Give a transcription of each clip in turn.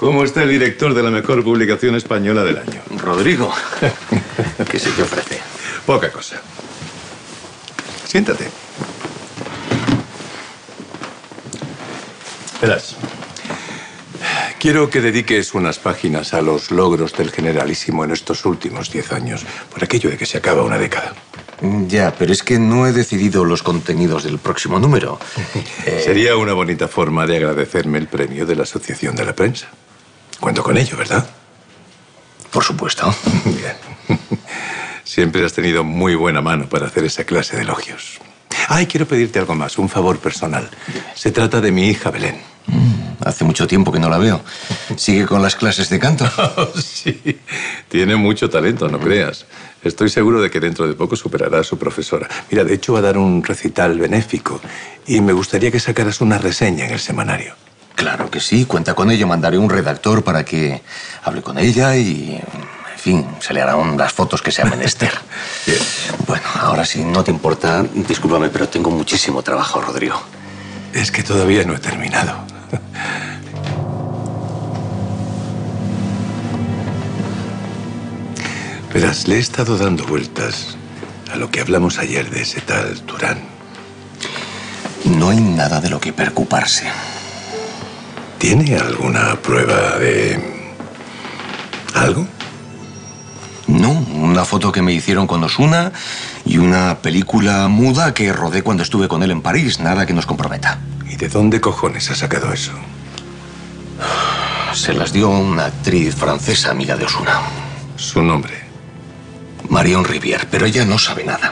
¿Cómo está el director de la mejor publicación española del año? Rodrigo. ¿Qué se te ofrece? Poca cosa. Siéntate. Verás. Quiero que dediques unas páginas a los logros del Generalísimo en estos últimos 10 años, por aquello de que se acaba una década. Ya, pero es que no he decidido los contenidos del próximo número. Sería una bonita forma de agradecerme el premio de la Asociación de la Prensa. Cuento con ello, ¿verdad? Por supuesto. Bien. Siempre has tenido muy buena mano para hacer esa clase de elogios. Y quiero pedirte algo más, un favor personal. Se trata de mi hija Belén. Hace mucho tiempo que no la veo. ¿Sigue con las clases de canto? Sí, tiene mucho talento, no creas. Estoy seguro de que dentro de poco superará a su profesora. Mira, de hecho va a dar un recital benéfico y me gustaría que sacaras una reseña en el semanario. Claro que sí, cuenta con ello. Mandaré un redactor para que hable con ella y, en fin, se le harán las fotos que sea menester. Bien. Bueno, ahora sí, no te importa, discúlpame, pero tengo muchísimo trabajo, Rodrigo. Es que todavía no he terminado. Verás, le he estado dando vueltas a lo que hablamos ayer de ese tal Durán. No hay nada de lo que preocuparse. ¿Tiene alguna prueba de algo? No, una foto que me hicieron con Osuna y una película muda que rodé cuando estuve con él en París. Nada que nos comprometa. ¿Y de dónde cojones ha sacado eso? Se las dio una actriz francesa amiga de Osuna. ¿Su nombre? Marion Rivière, pero ella no sabe nada.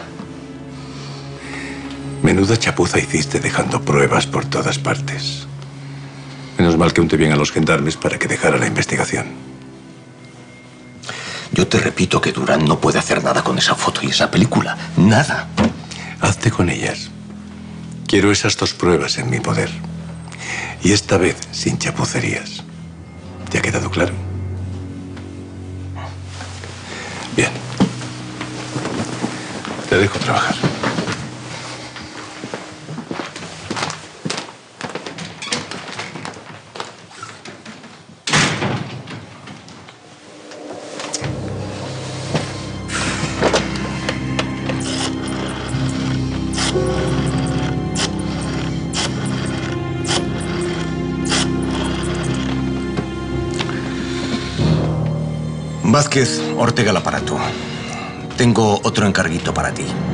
Menuda chapuza hiciste dejando pruebas por todas partes. Menos mal que unté bien a los gendarmes para que dejara la investigación. Yo te repito que Durán no puede hacer nada con esa foto y esa película. Nada. Hazte con ellas. Quiero esas 2 pruebas en mi poder. Y esta vez sin chapucerías. ¿Te ha quedado claro? Bien. Te dejo trabajar. Vázquez, Ortega el aparato. Tengo otro encarguito para ti.